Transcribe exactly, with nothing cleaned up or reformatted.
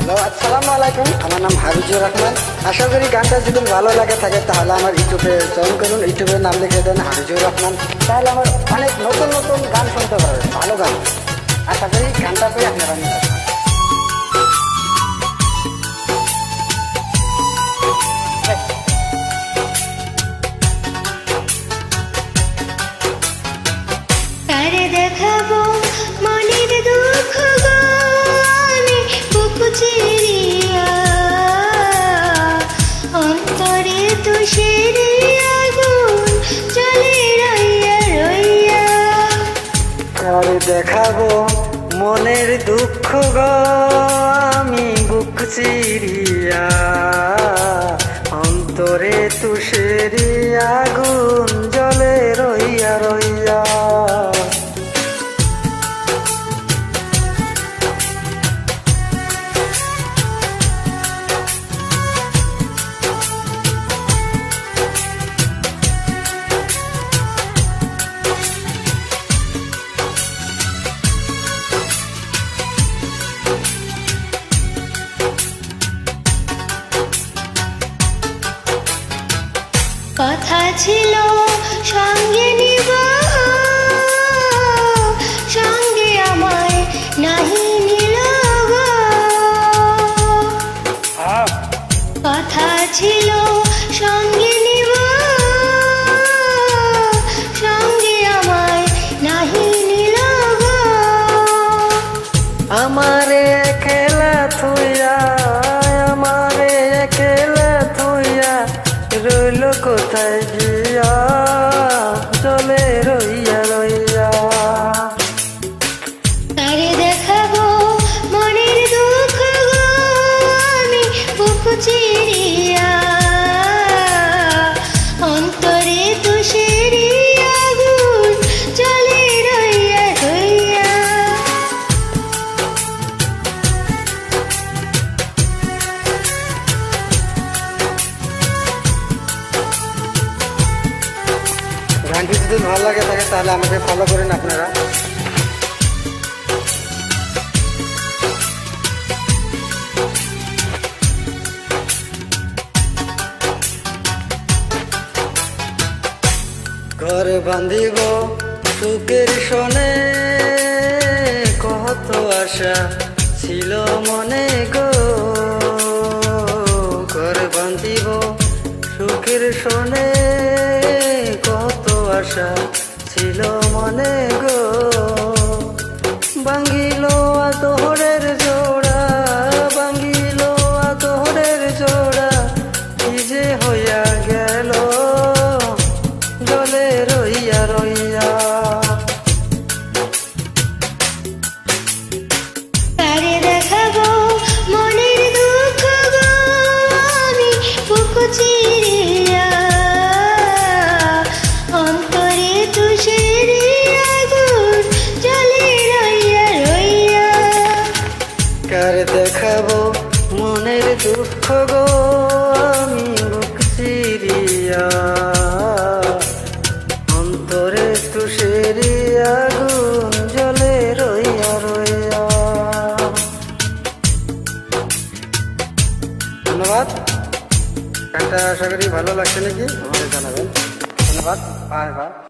Hello, আসসালামু আলাইকুম। আমার নাম হাবিজুর রহমান। আশা করি গানটা যদি ভালো লাগে থাকে তাহলে আমার ইউটিউবে জয়েন করুন। ইউটিউবের নাম লিখে দেন হাবিজুর রহমান, তাহলে আমার অনেক নতুন নতুন গান শুনতে পারবেন, ভালো গান। আশা করি গানটা পেয়ে আপনারা নিতে পারবেন। তারে দেখাবো মনের দুঃখ গো আমি বুক চিরিয়া, অন্তরে তুষের আগুন জ্বলে রইয়া রইয়া। তারে দেখাবো মনের দুঃখ গো আমি বুক চিরিয়া, অন্তরে তুষের আগুন জ্বলে রইয়া রইয়া। কথা ছিল সঙ্গে নিব, সঙ্গে আমায় নাহি নিল গো। কথা ছিল সঙ্গে নিব, সঙ্গে আমায় নাহি নিল গো। আমারে খেলা থুইয়া, আমারে খেলা থুইয়া রইল কোথায় গিয়া, চলে রইয়া রইয়া। তারে দেখাবো মনের দুঃখ গো আমি বুক চিরিয়া, অন্তরে তুষের আগুন জ্বলে রইয়া রইয়া। গানটি যদি ভালো লাগে থাকে তাহলে আমাকে ফলো করেন আপনারা। ঘর বাঁধিব সুখের শোনে, কত আশা ছিল মনে গো। ঘর বাঁধিব সুখের শোনে, কত আশা ছিল মনে গো। ভাঙ্গিল আতরের জোড়া, ভাঙ্গিল আতরের জোড়া, কি যে হইয়া গেল জলে রইয়া রইয়া। তারে দেখাবো মনের দুঃখ গো আমি বুক চিরিয়া, অন্তরে তুষের আগুন জ্বলে রইয়া রইয়া। কার দেখাবো মনের দুঃখ গো আমি বুক চিরিয়া, অন্তরে তুষের আগুন জ্বলে রইয়া রইয়া। ধন্যবাদ। গানটা আশা করি ভালো লাগছে নাকি আমাদের জানাবেন। ধন্যবাদ। Bye by.